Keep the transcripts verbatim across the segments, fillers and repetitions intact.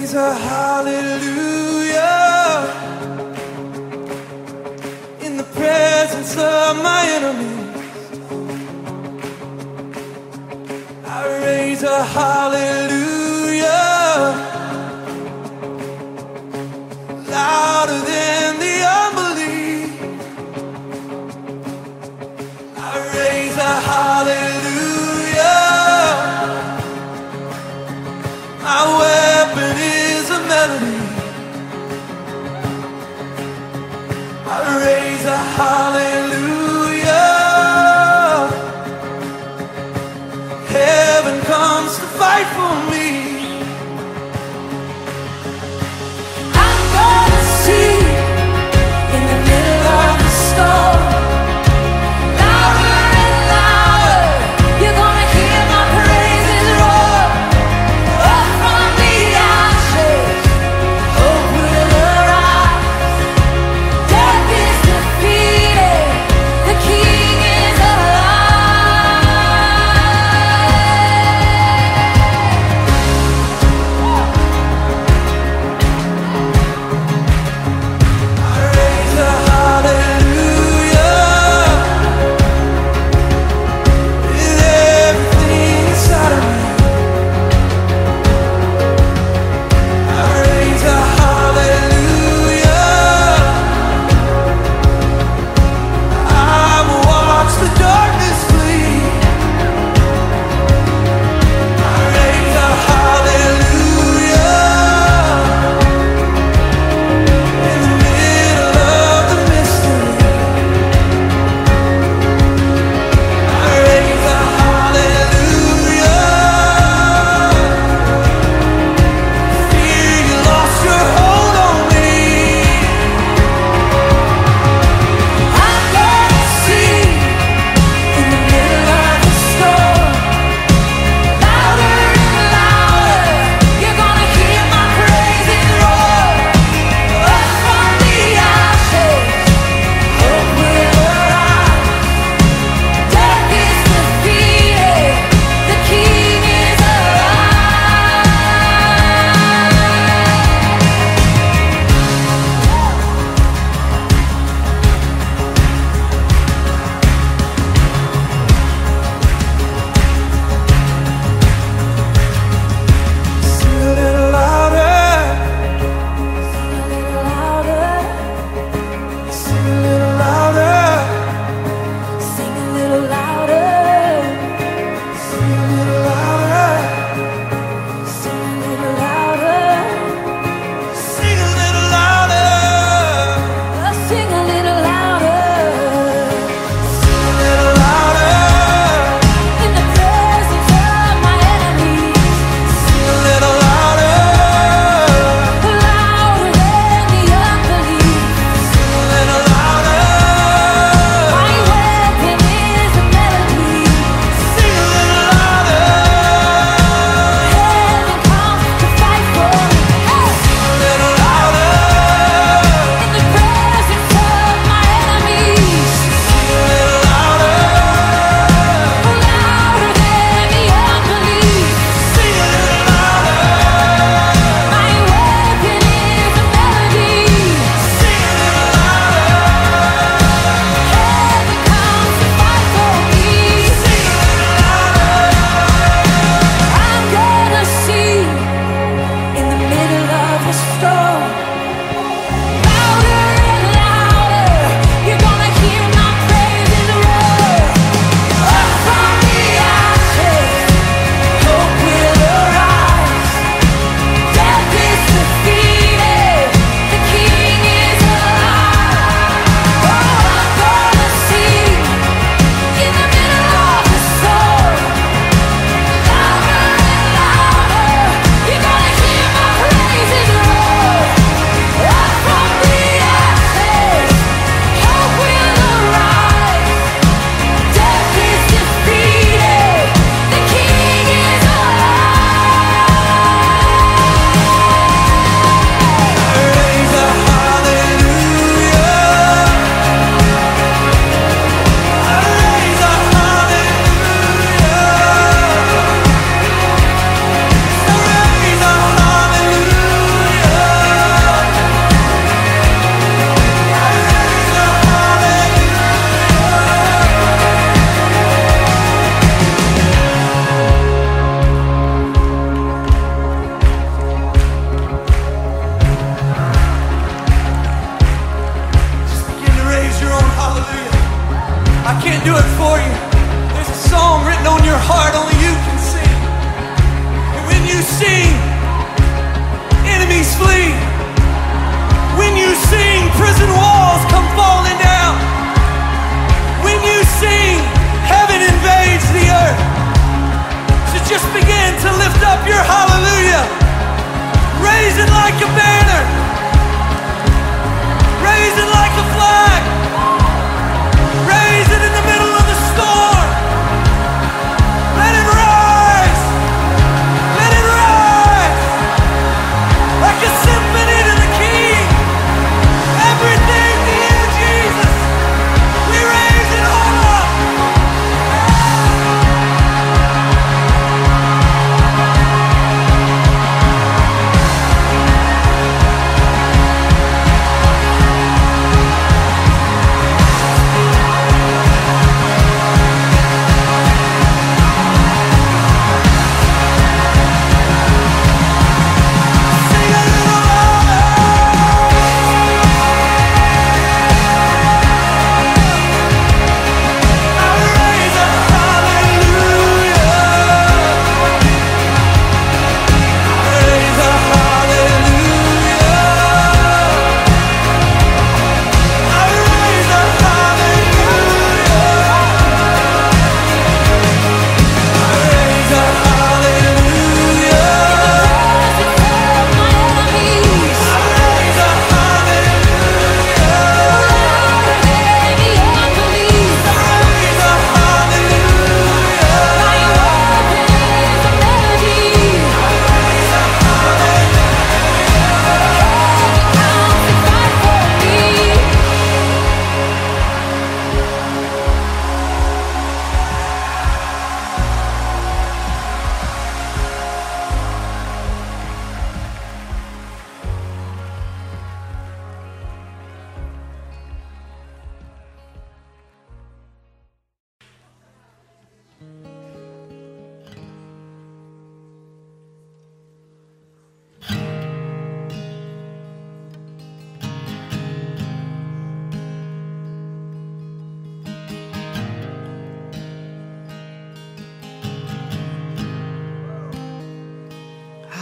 raise a hallelujah in the presence of my enemies. I raise a hallelujah louder than the unbelief. I raise a hallelujah. My weapon is a melody. I raise a hallelujah. Heaven comes to fight for me. I'm gonna see in the middle of the storm. Louder and louder, you're gonna hear my praises roar. Up from the ashes, hope will arise. Death is defeated.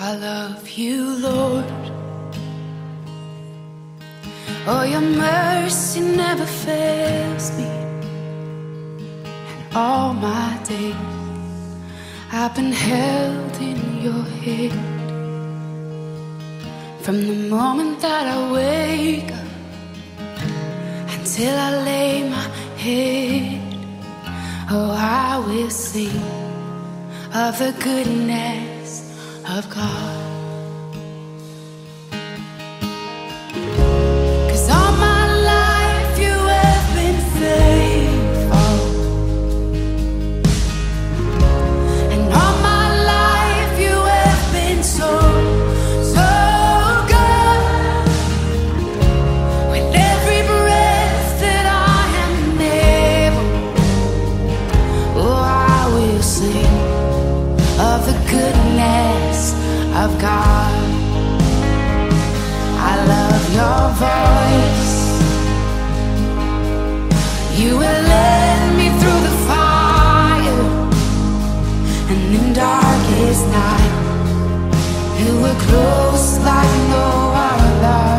I love you, Lord. Oh, your mercy never fails me. And all my days I've been held in your hand. From the moment that I wake up until I lay my head, oh, I will sing of the goodness of God. 'Cause all my life you have been faithful, and all my life you have been so, so good. With every breath that I am able, oh, I will sing of the goodness of God. I love your voice. You will lead me through the fire, and in darkest night you were close like no other.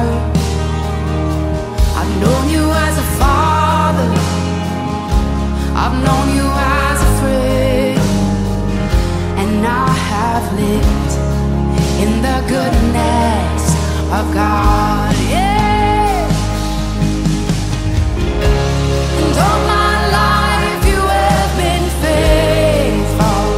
I've known you as a father, I've known you as a friend, and I have lived in the goodness of God, yeah. And all my life you have been faithful.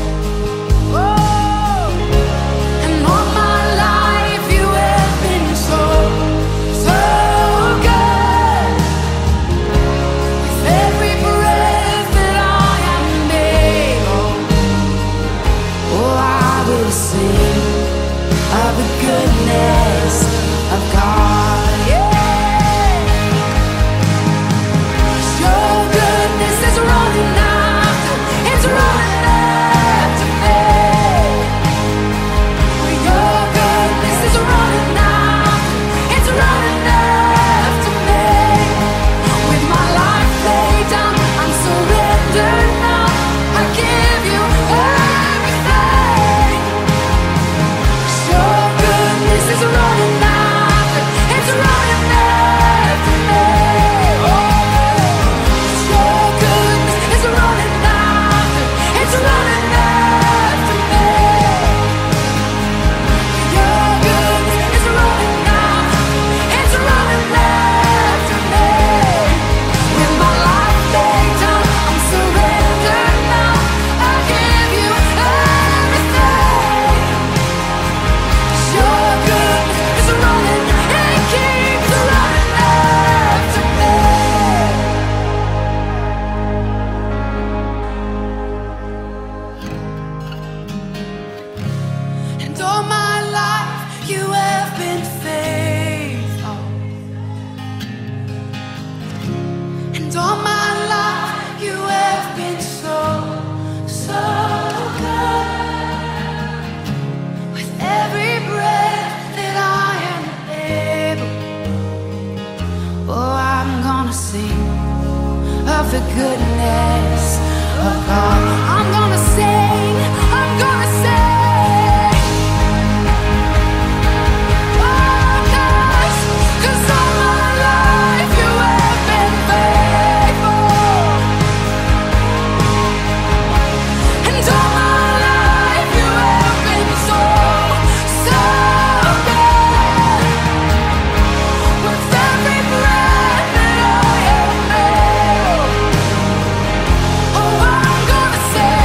Oh, and all my life you have been so, so good. With every breath that I am able, oh, I will sing of the goodness of God, yeah. 'Cause your goodness is running after, it's running after me. Your goodness is running after, it's running after me. With my life laid down, I'm surrendered now. I give you everything. 'Cause your goodness is running after, it's running after me. Oh, 'cause your goodness is running after, it's running after me. Your goodness is running after, it's running after me. With my life laid down, I'm surrendered now. I give you everything. 'Cause your goodness is running, it keeps running after me. And all my life you have been faithful, and all my life you have been so, so good. With every breath that I am able, oh, I'm gonna sing of the goodness of God. I'm gonna sing, I'm gonna sing. Oh, 'cause, 'cause all my life you have been faithful, and all my life you have been so, so good. With every breath that I am able, oh, I'm gonna say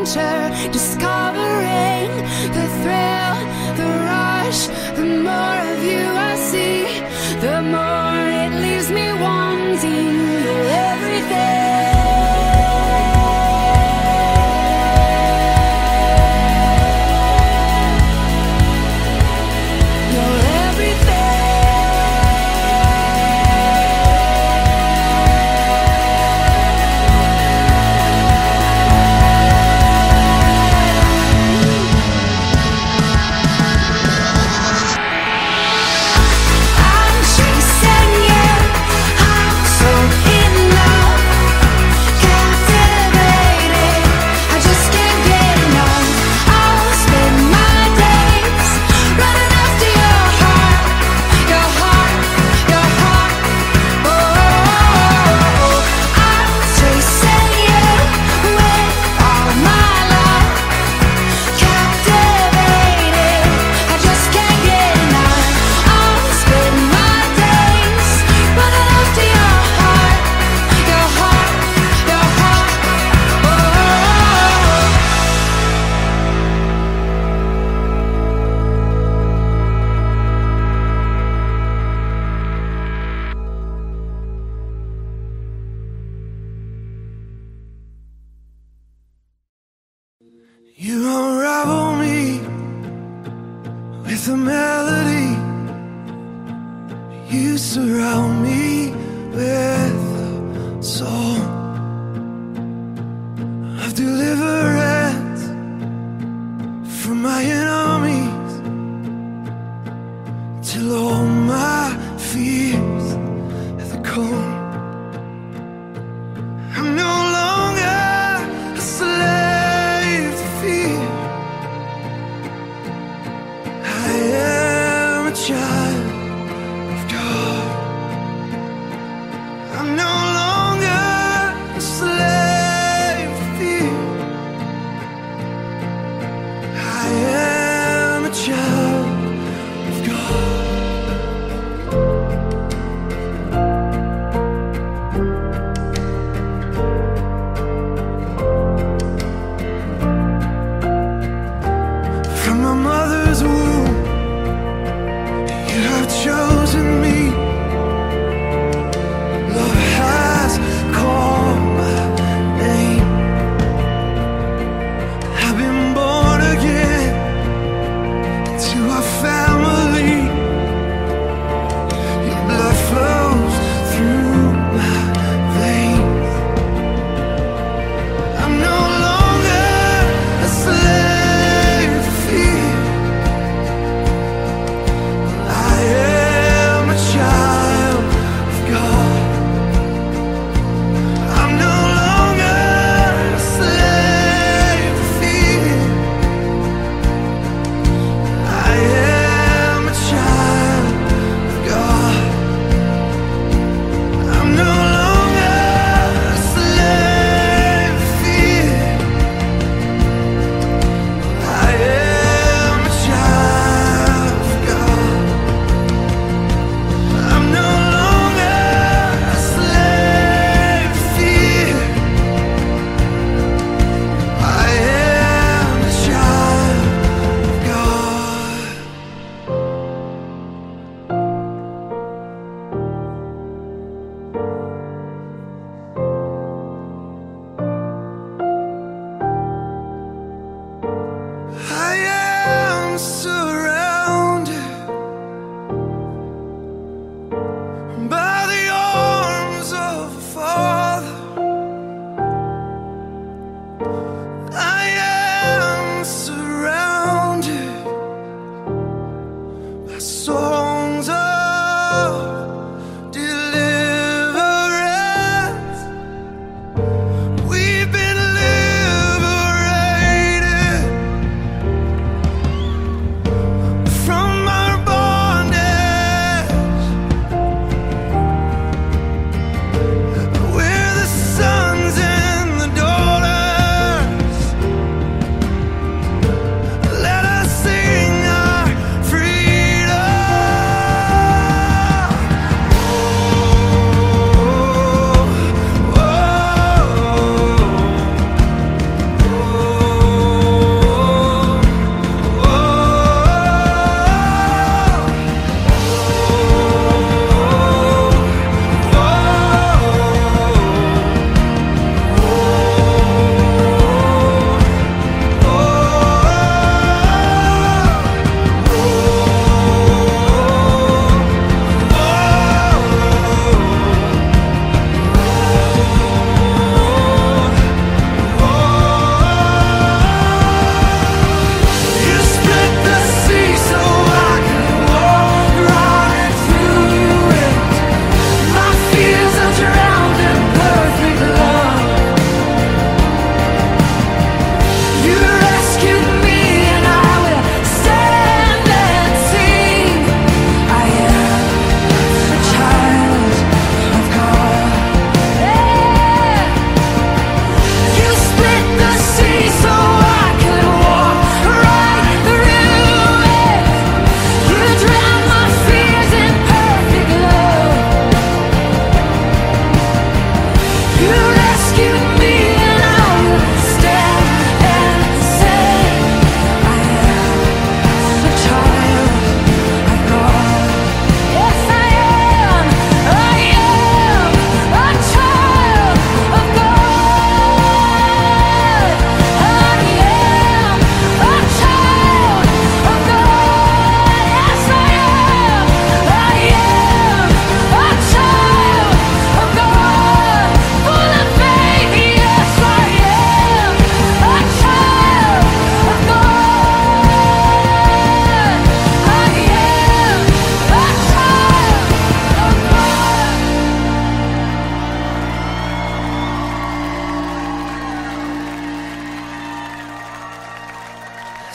adventure, discovering the thrill, the rush. The more of you I see, the more it leaves me wanting everything. You unravel me with a melody. You surround me with a song of deliverance from my enemies, till all my fears are gone. I'm no longer a slave to fear. I am a child of God. I'm no longer a slave to fear. I am a child of God. From my mother's womb, you have chosen me. Love has called my name. I've been born again to a family. Your blood flows through my veins. I'm no longer a slave to fear. I am a child of God. I'm no longer a slave to fear. I am a child of God. I'm no longer a slave to fear. I am a child of God. I'm no longer a slave to fear. I am a child of God. I am surrounded by the arms of a Father. I am surrounded by songs of deliverance. We've been liberated from our bondage. We're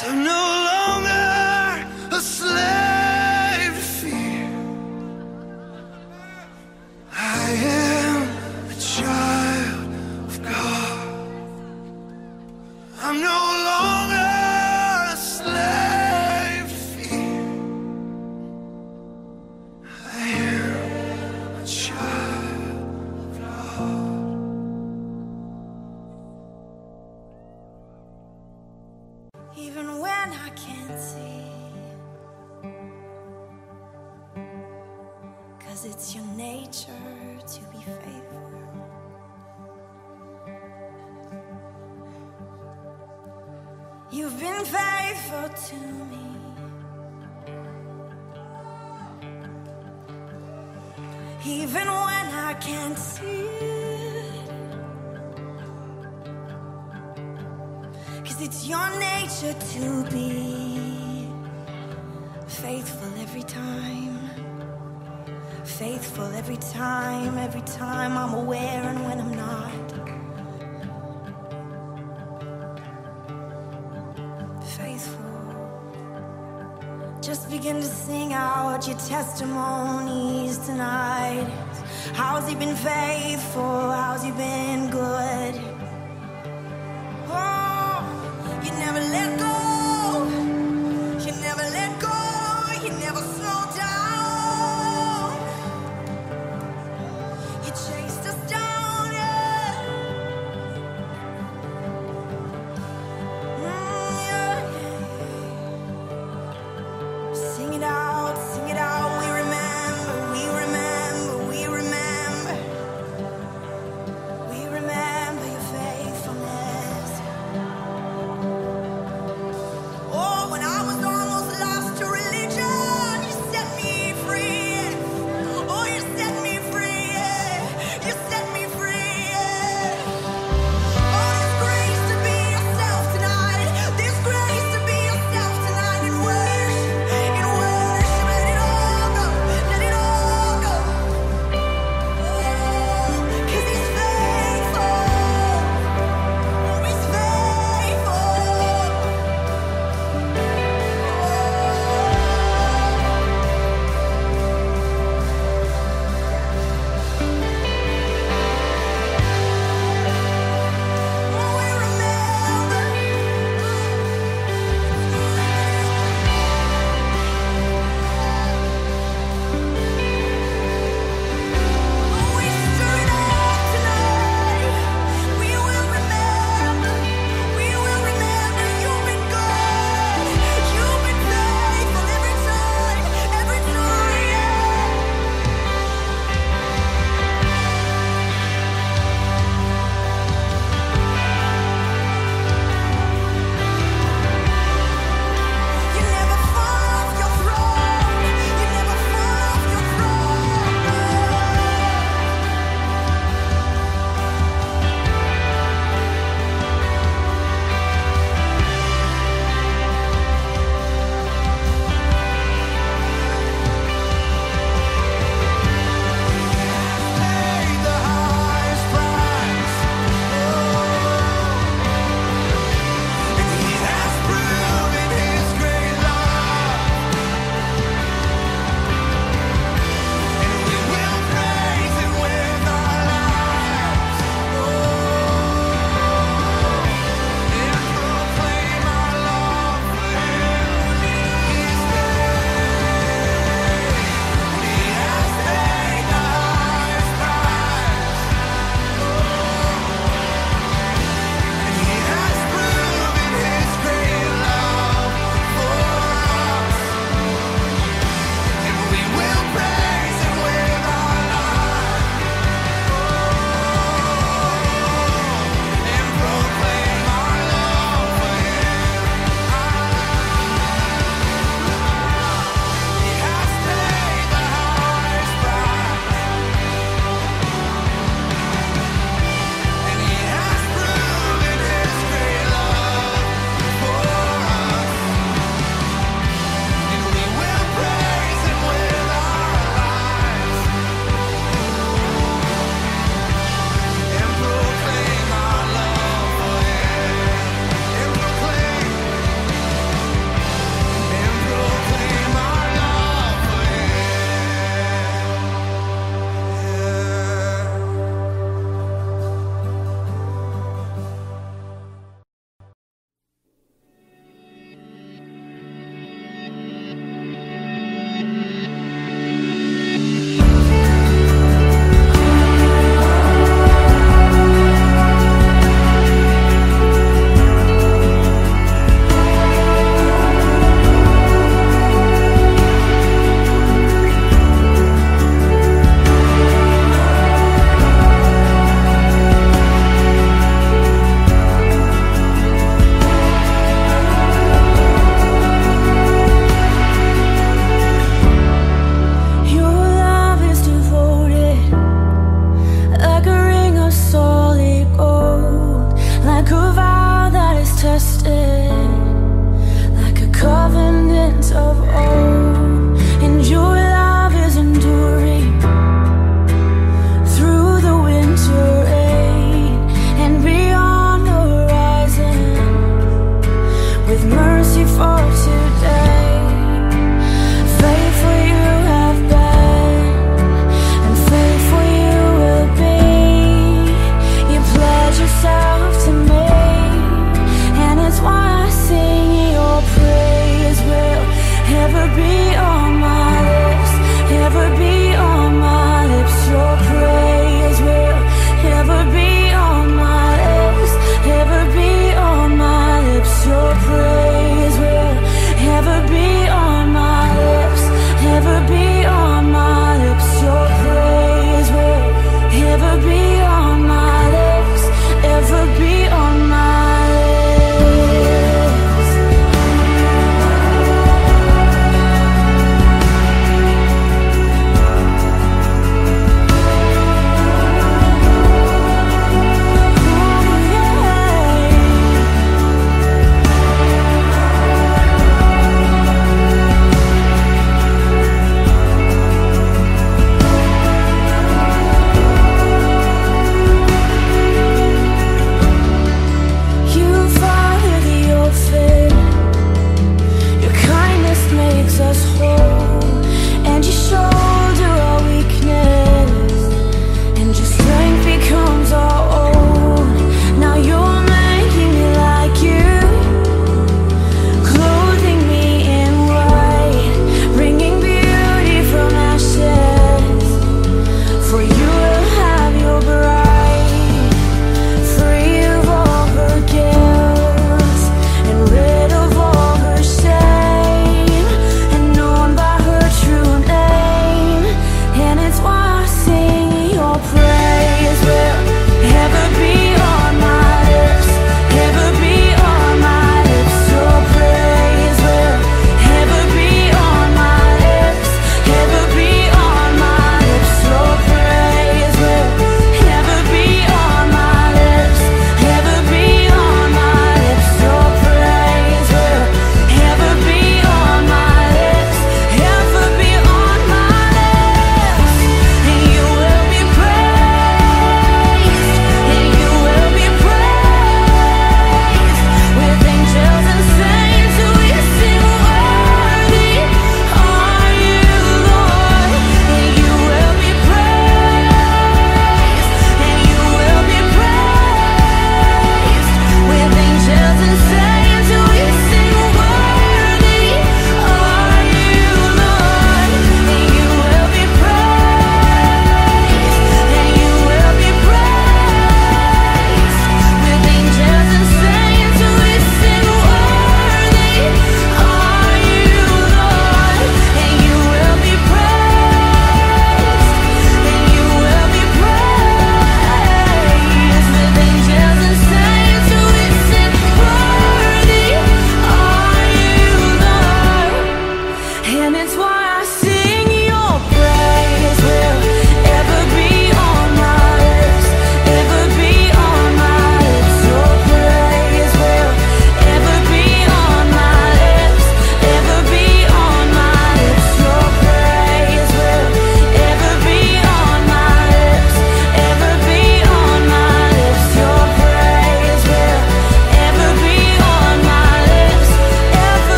I'm no longer a slave to fear. I am a child of God. I'm no longer a slave to fear. I am a child of God. Even when I can't see, 'cause it's your nature to be faithful. You've been faithful to me. Even when I can't see it, 'cause it's your nature to be faithful every time. Faithful every time, every time I'm aware and when I'm not. Faithful. Just begin to sing out your testimonies tonight. How's he been faithful? How's he been good? Oh, you never let go. You never let go. You never slow down. You chased us down, yeah. Mm, yeah, yeah. Sing it out, sing it out. We remember, we remember, we remember. We remember.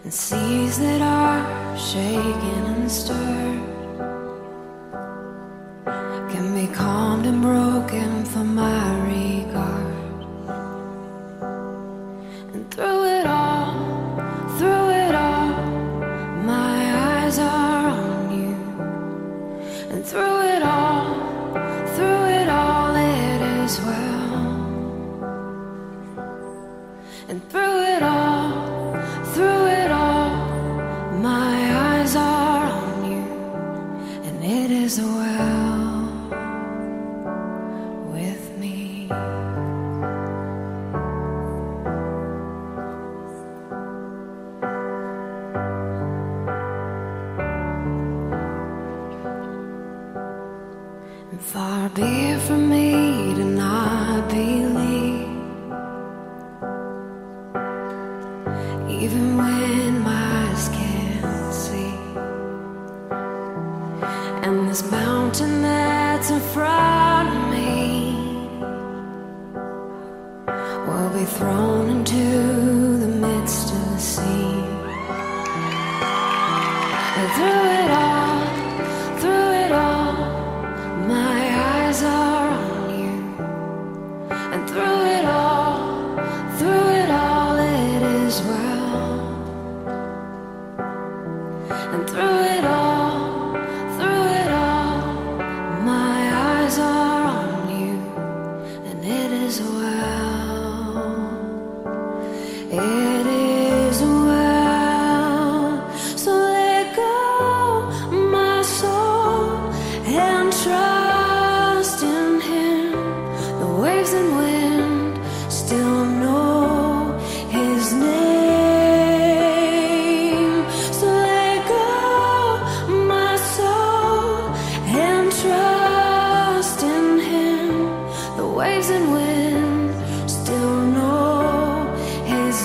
and seas that are shaken and stirred can be calmed and broken for my regard. And through it all, through it all, my eyes are on you. And through it all, through it all, it is well. And through it all, through it all, my eyes are on you, and it is well with me. And far be it from me to not believe, even when my eyes can't see. And this mountain that's in front of me will be thrown into the midst of the sea. And through it all, through it all, my eyes are on you. And through it all, through it all, it is well. And through it all, through it all, my eyes are on you, and it is well. It is well. So let go, my soul, and trust in Him. The waves and wind still know His name. So let go, my soul, and trust in Him. The waves and wind still know His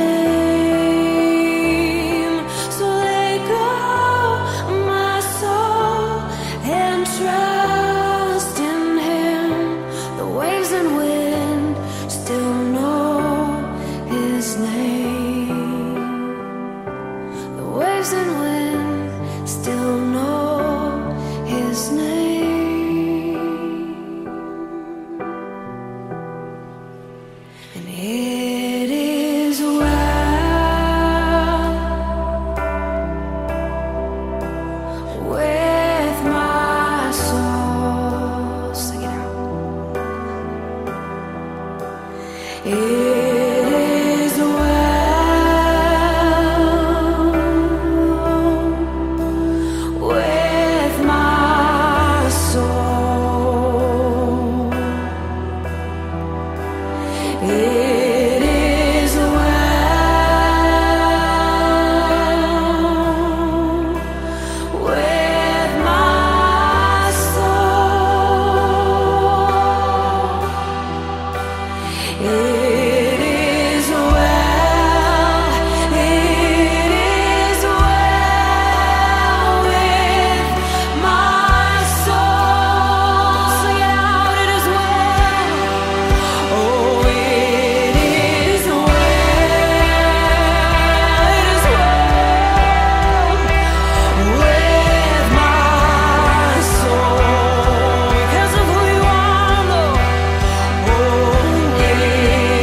name. So let go, my soul, and trust in Him. The waves and wind still know His name. The waves and wind still know His name. And it is well with my soul. Sing it out. It is well with my soul. It is well with my soul. It is well, it is well with my soul. Sing it out, it is well. Oh, it is well, it is well with my soul. Because of who you are, Lord. Oh, it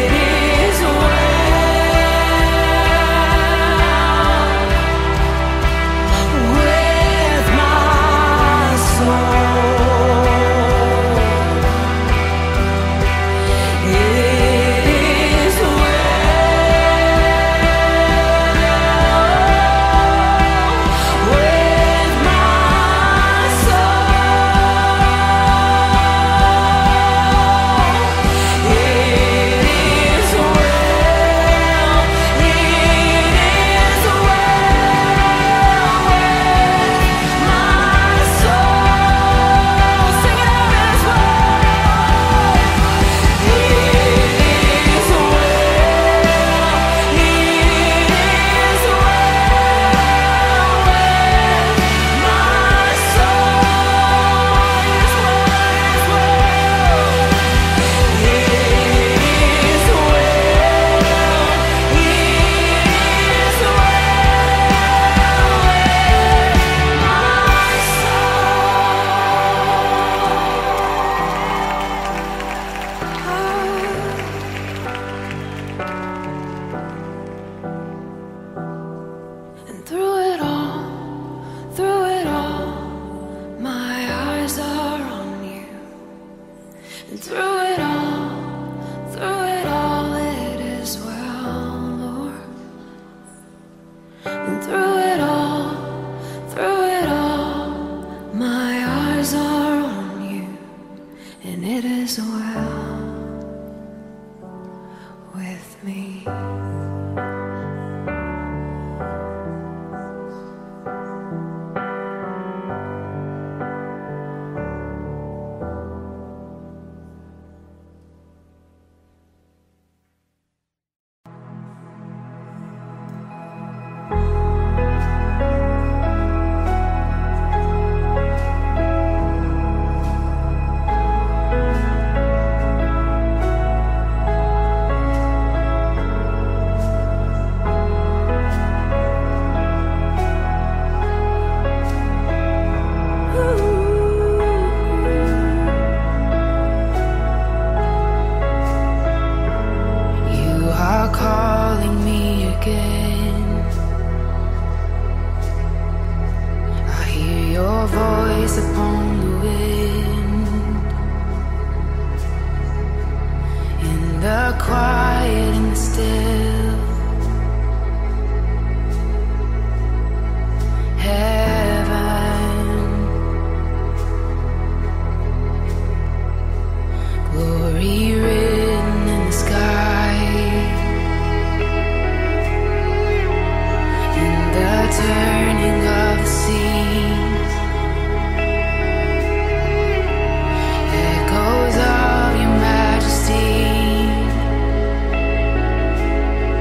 Echoes of your majesty.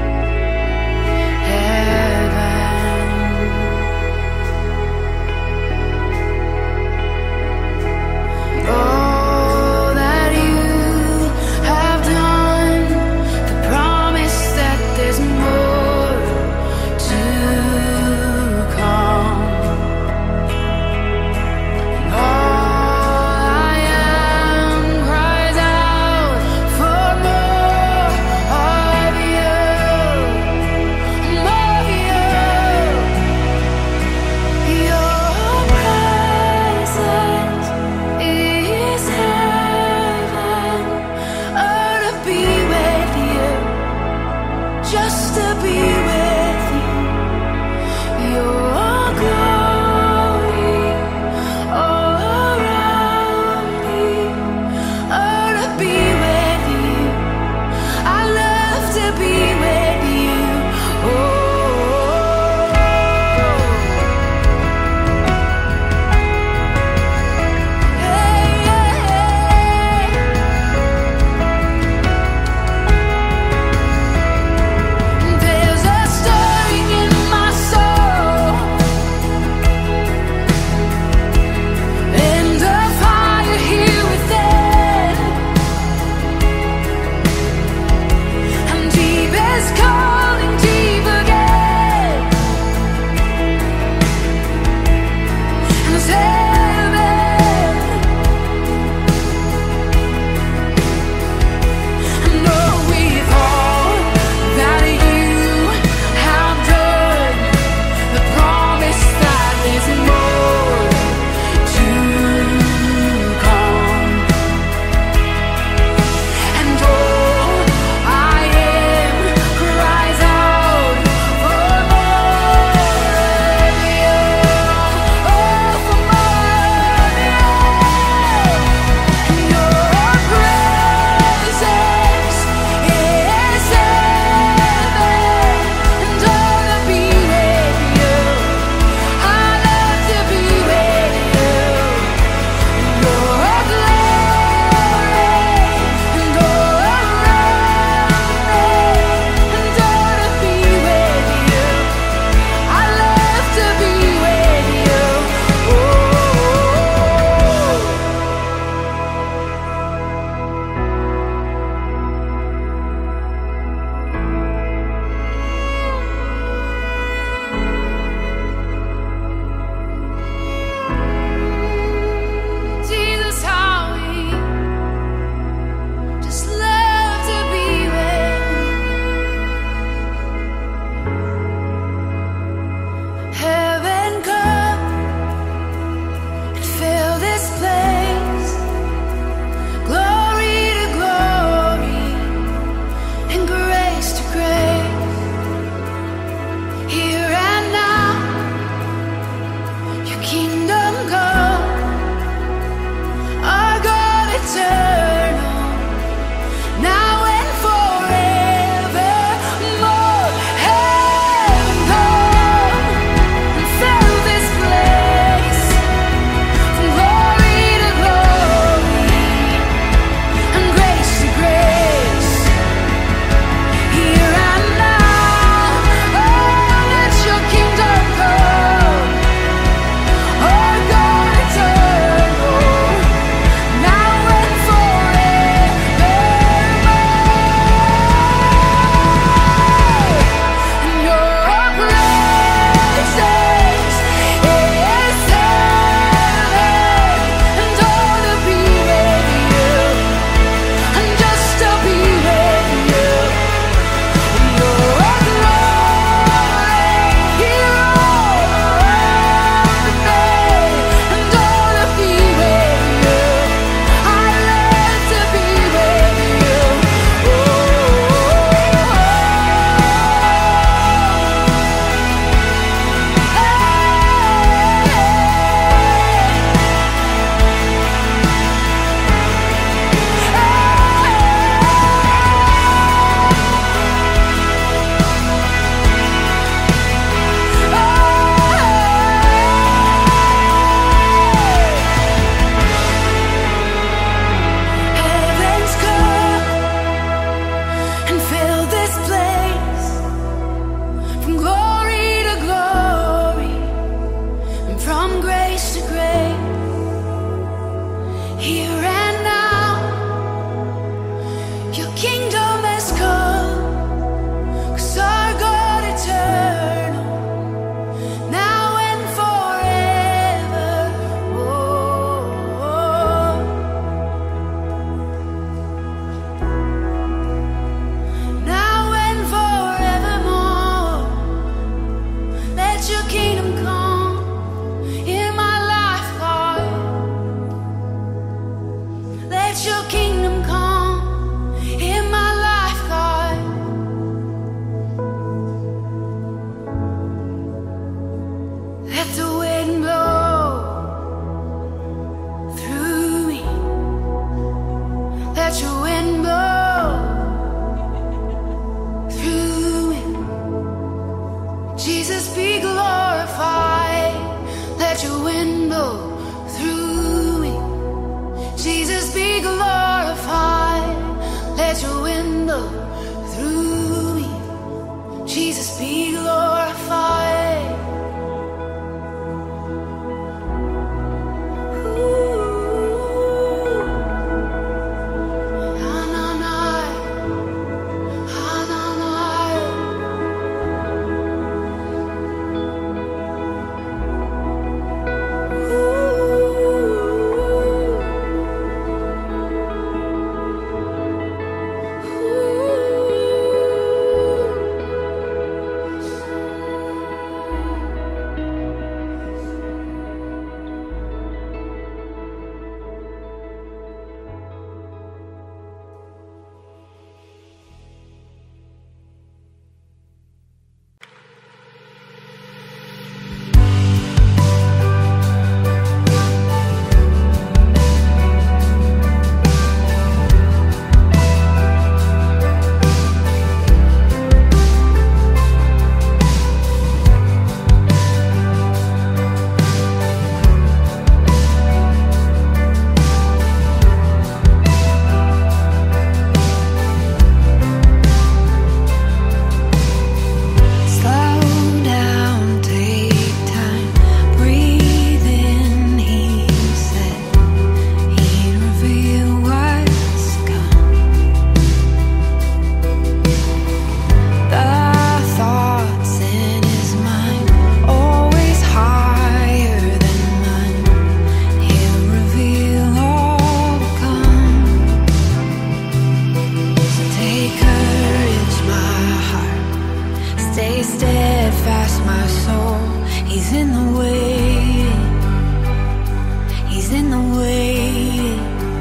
fast, my soul. He's in the way. He's in the way.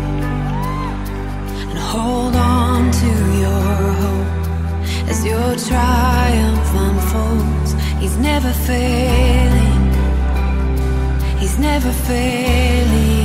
And hold on to your hope as your triumph unfolds. He's never failing. He's never failing.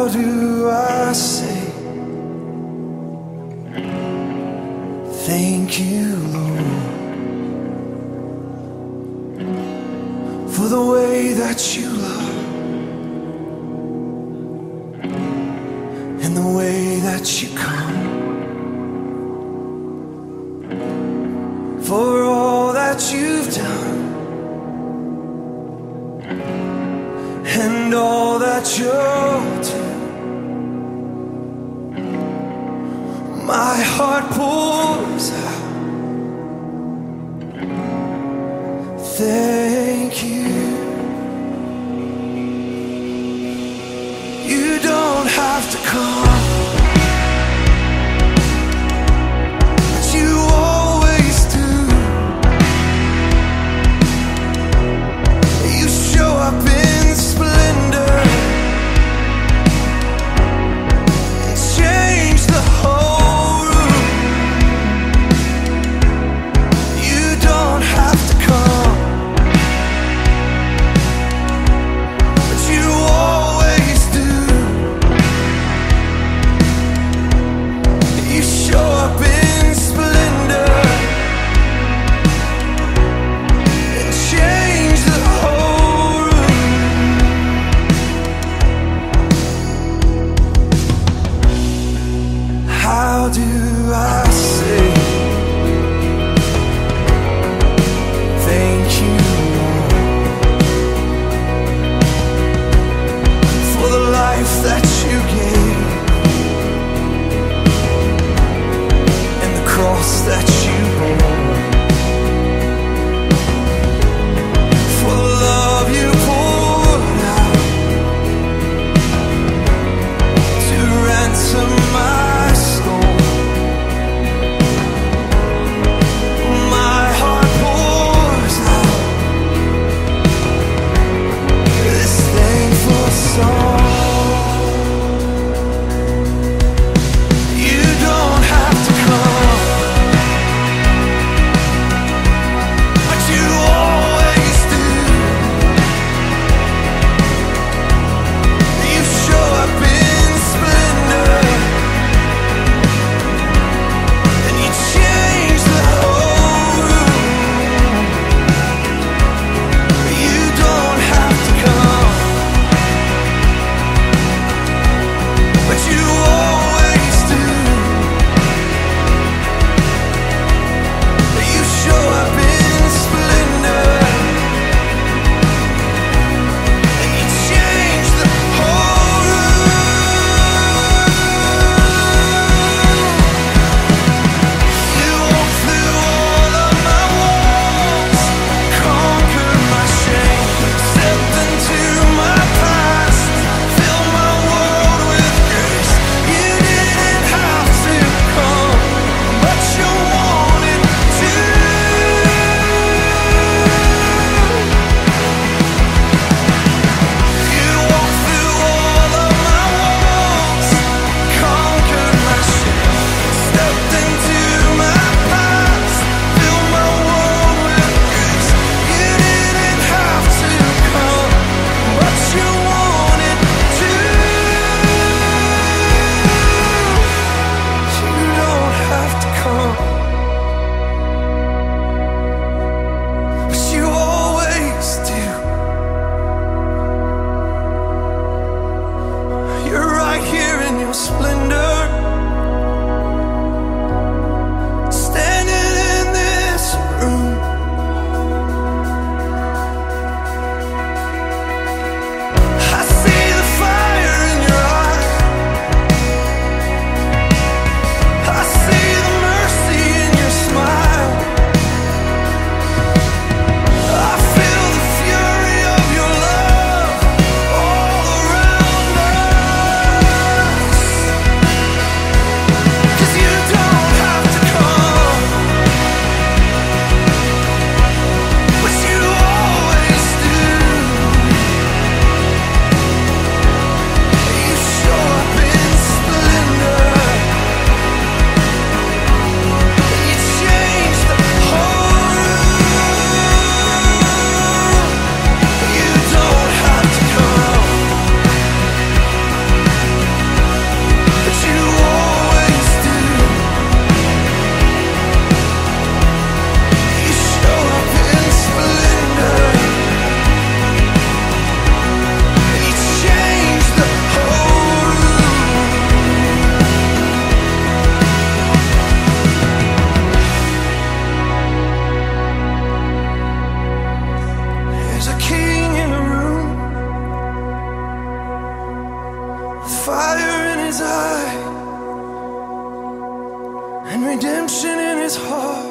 how do I say thank you, Lord, for the way that you love and the way that you come, for all that you've done and all that you'll do. My heart pours out thank you. You don't have to come, but you always do. You show up in splendor and change the whole room. his heart.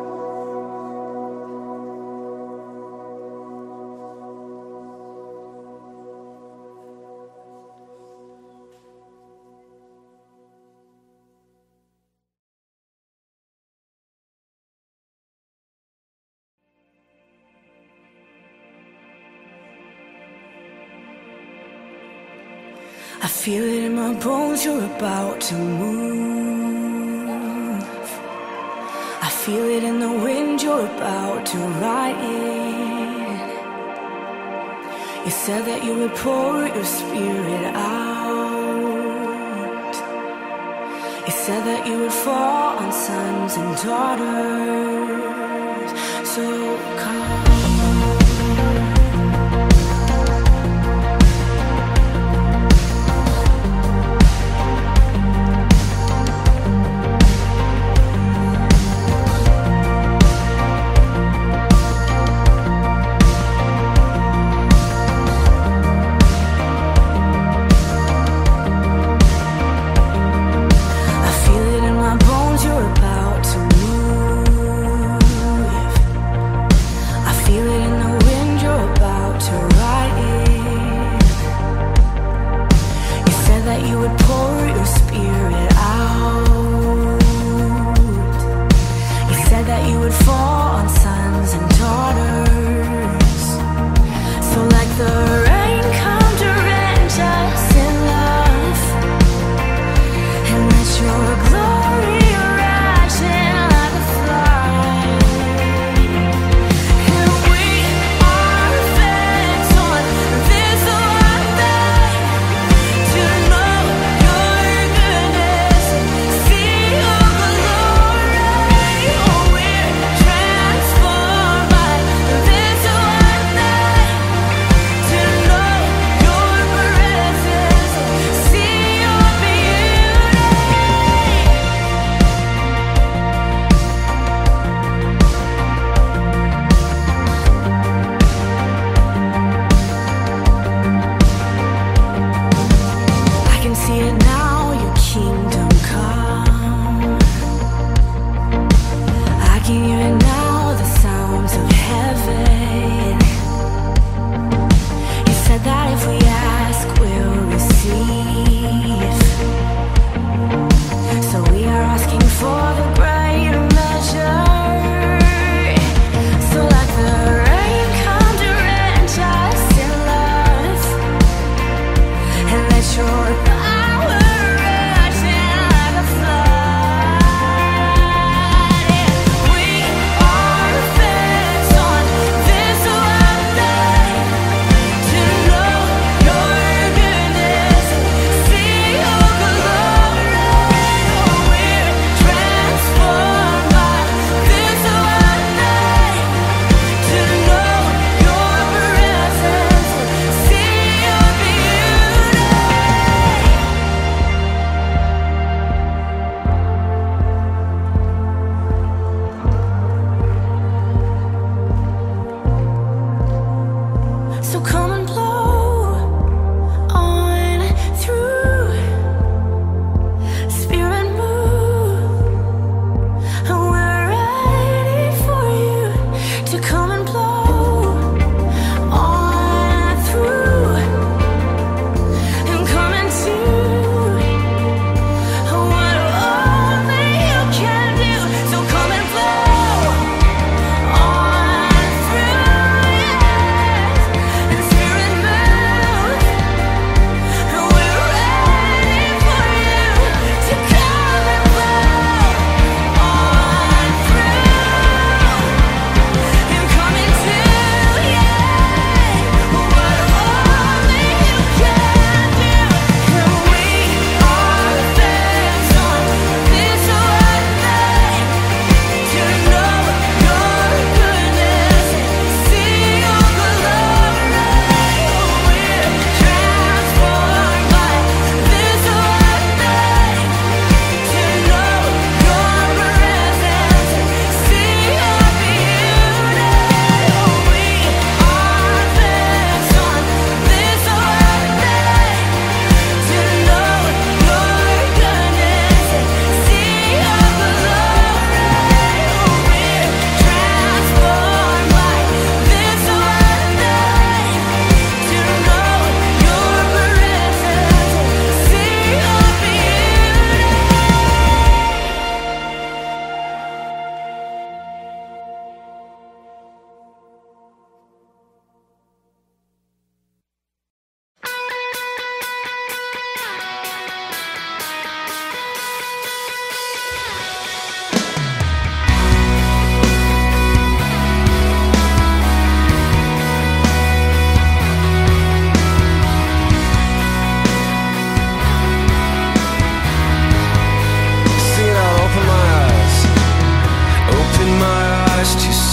I feel it in my bones, you're about to move. I feel it in the wind, you're about to ride in. You said that you would pour your spirit out. You said that you would fall on sons and daughters. So come. You're about to move. I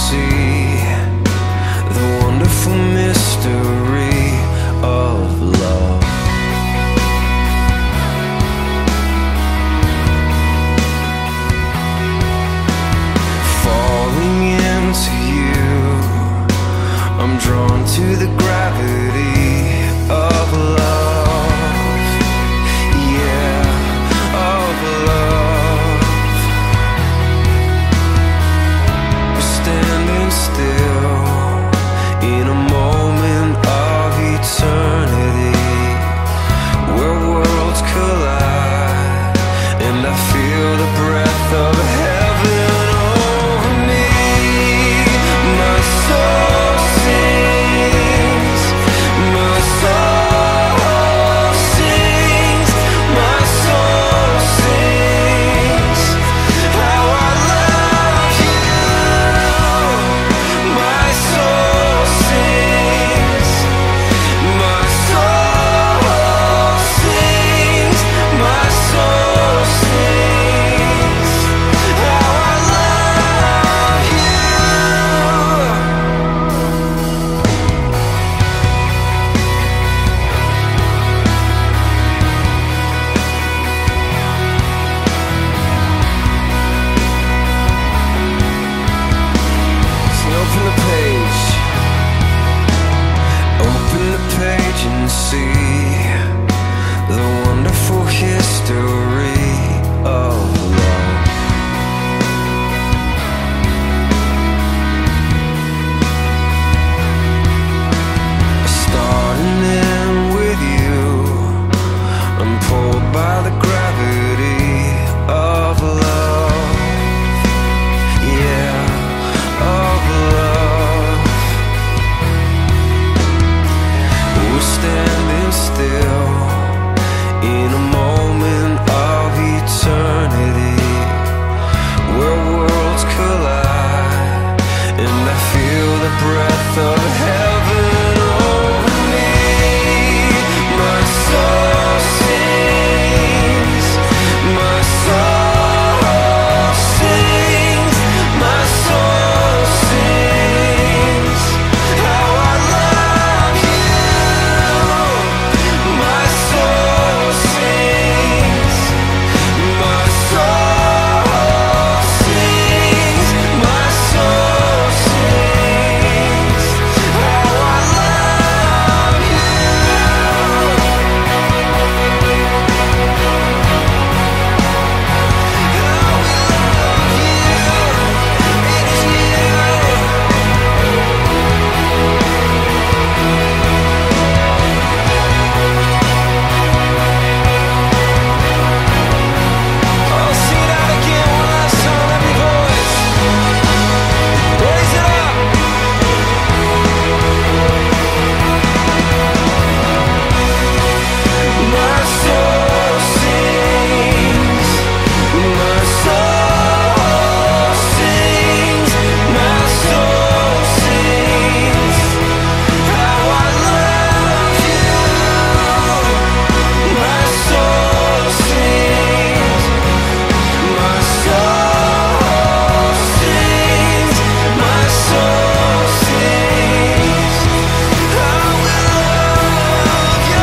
see the wonderful mystery of love. Falling into you, I'm drawn to the gravity of love. Yeah, of love. We're standing still in a moment of eternity, where worlds collide, and I feel the breath of heaven over me. My soul sings, my soul sings, my soul sings, how I love you. My soul sings, my soul sings, my soul sings, how I love you. So open the page, open the page and see the wonderful history of love. Starting in with you, I'm pulled by the gravity of love. Yeah, of love. We're standing still in a moment of eternity, where worlds collide, and I feel the breath of heaven over me. My soul sings, my soul sings, my soul sings, how I love you. My soul sings, my soul sings, my soul sings, how I love you. I'll sing it out again, one last time, every voice. Raise it up. My soul sings, my soul sings, my soul sings, how I love you. My soul sings, my soul sings, my soul sings, how I love you.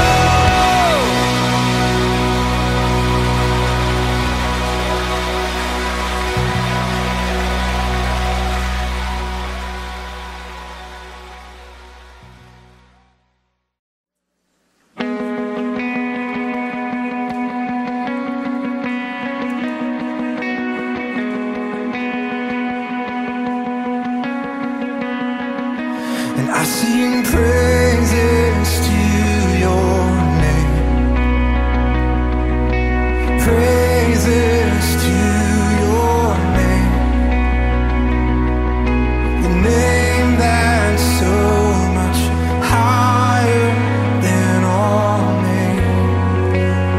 And I sing praises to your name, praises to your name, the name that's so much higher than all names.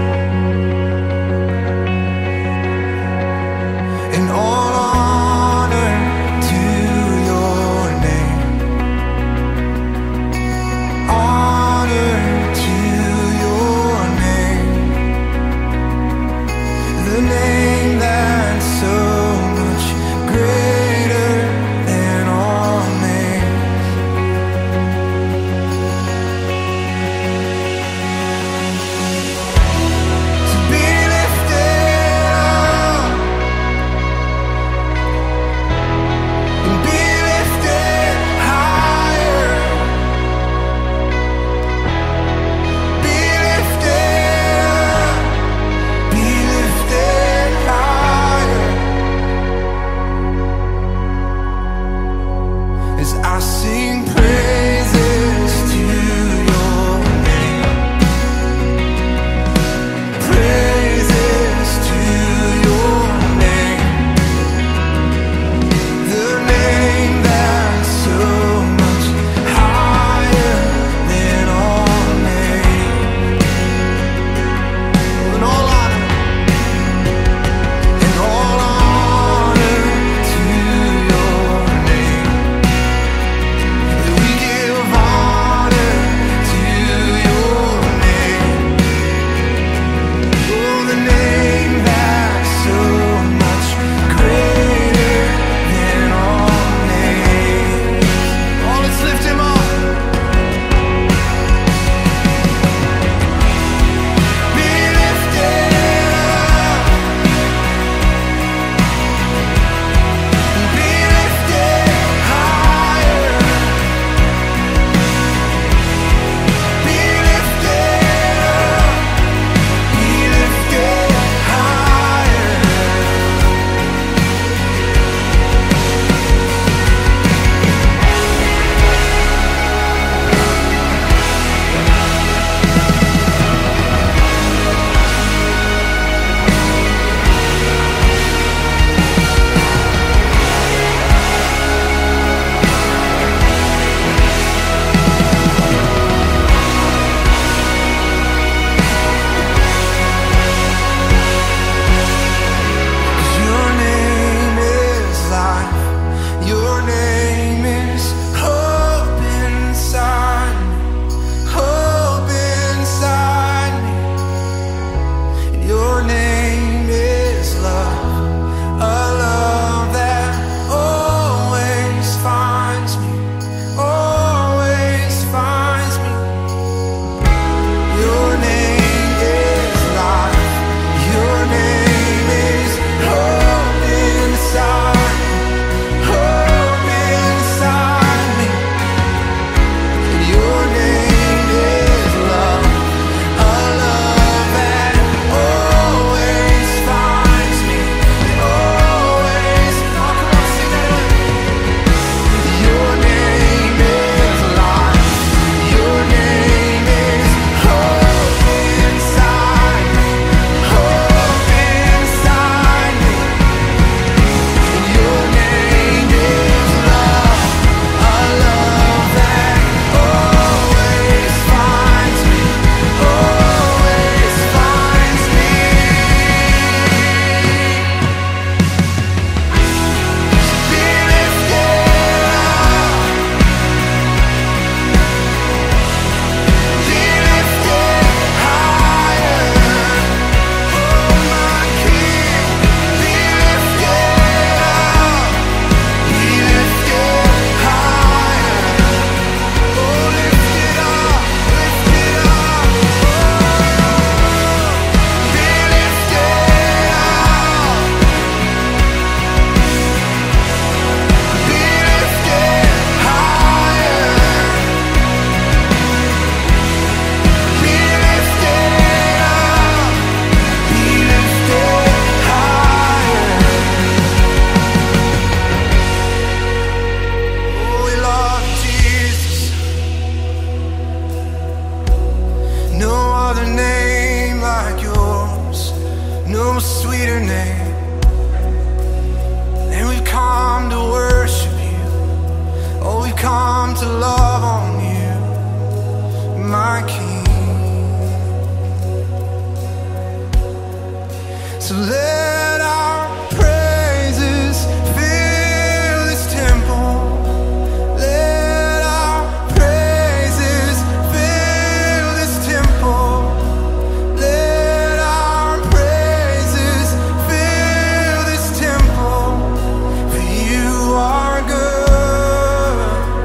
And all honor to your name. All to love on you, my King. So let our praises fill this temple. Let our praises fill this temple. Let our praises fill this temple. For you are good.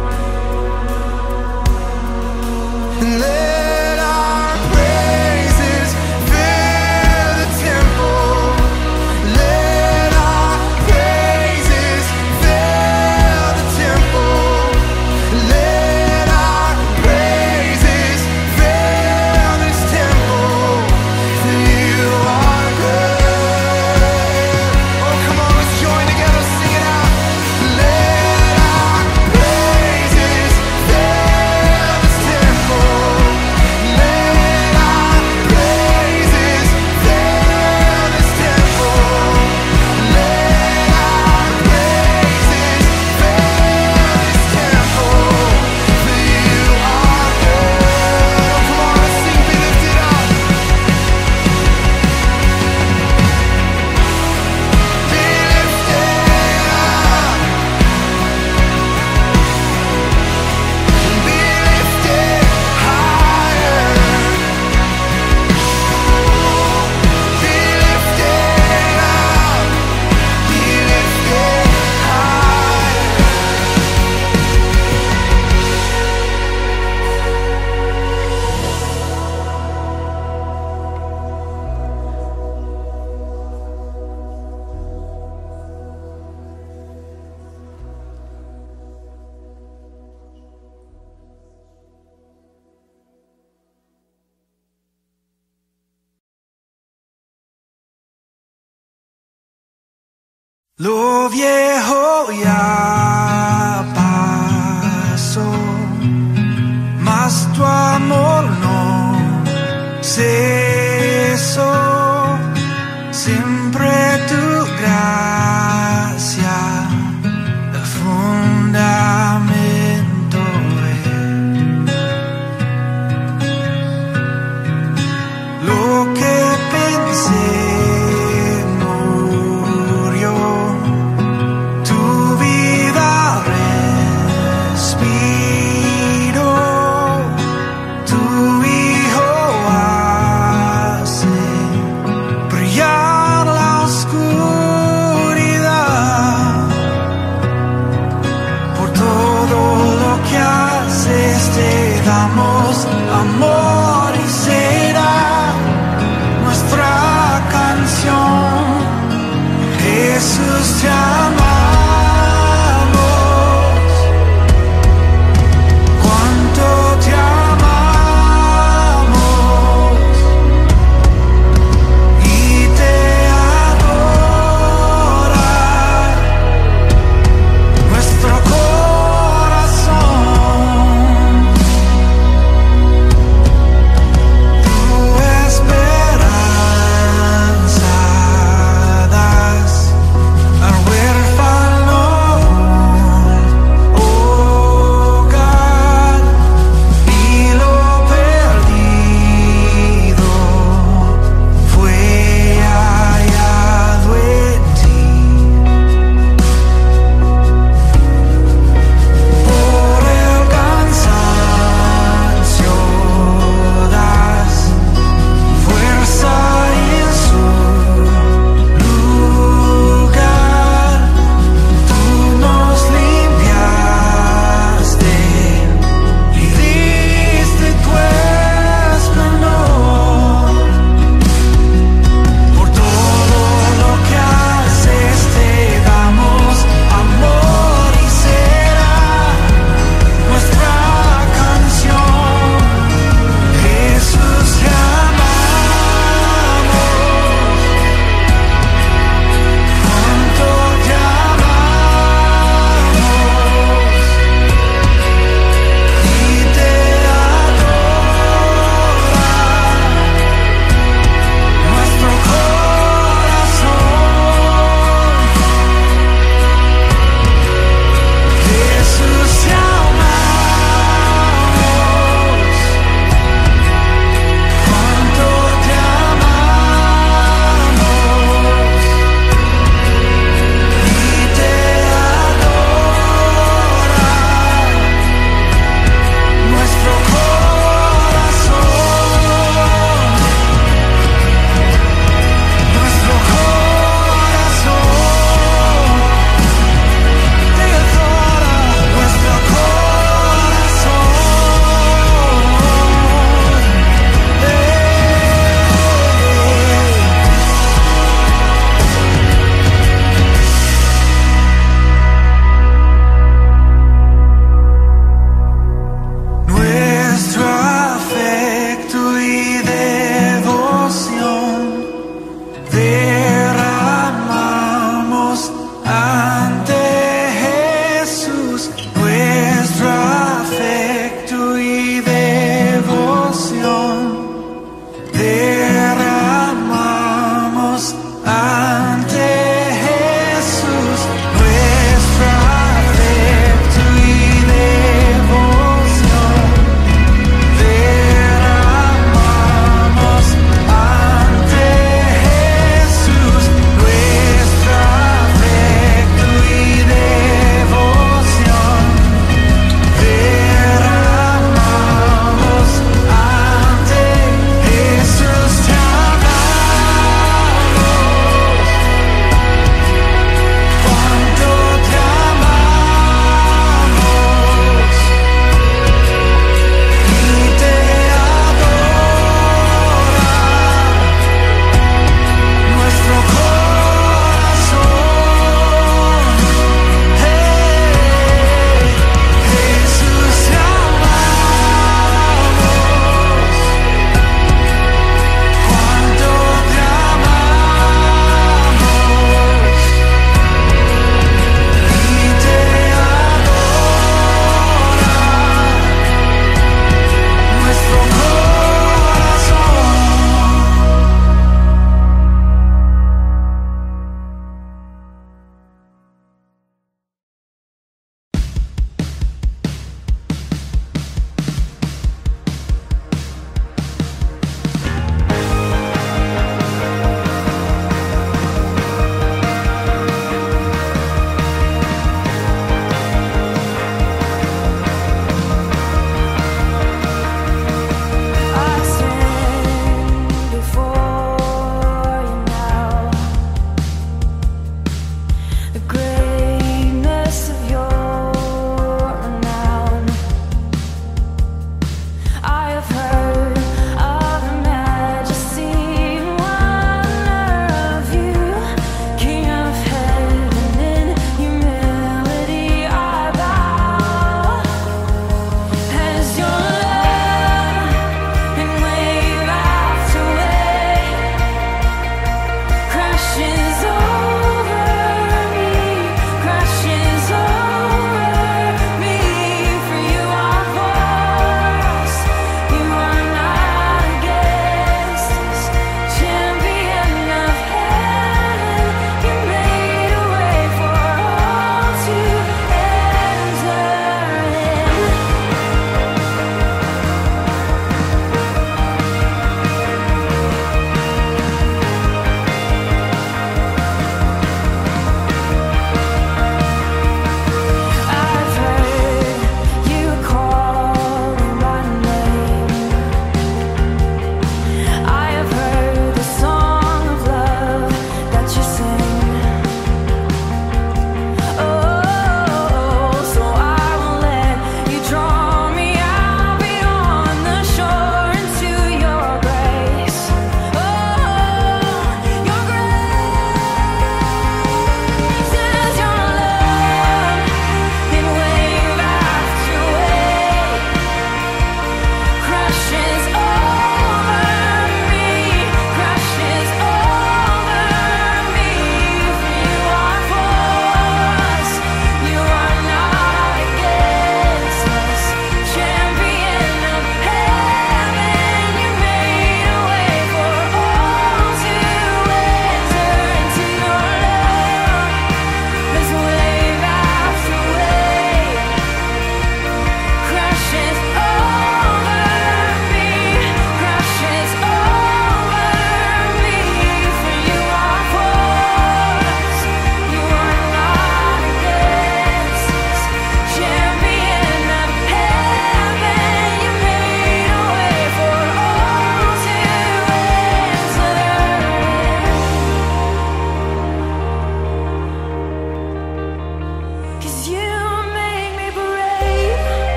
And let our praises fill the temple. Let our praises fill the temple. Let our praises fill this temple. For you are good. Oh, come on, let's join together, sing it out. Let our praises fill this temple. Let our praises fill this temple. Let our praises fill this temple. For you are good. Oh, come on, let's sing, be lifted up. Be lifted up. Be lifted higher. Be lifted up. Be lifted higher. Lo viejo ya pasó, mas tu amor no cesó. Siempre tu gracia el fundamento es. Lo que pensé murió, tu vida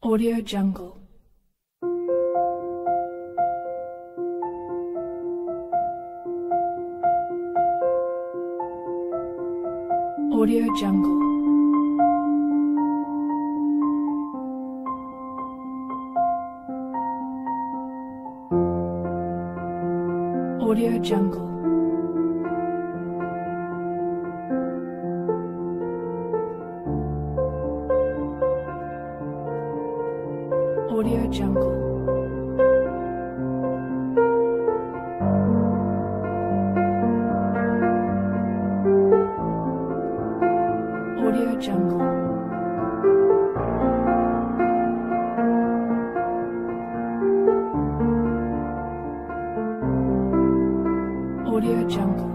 Audio Jungle. Audio Jungle. Audio Jungle. Audio Jungle. Audio Jungle. Audio Jungle.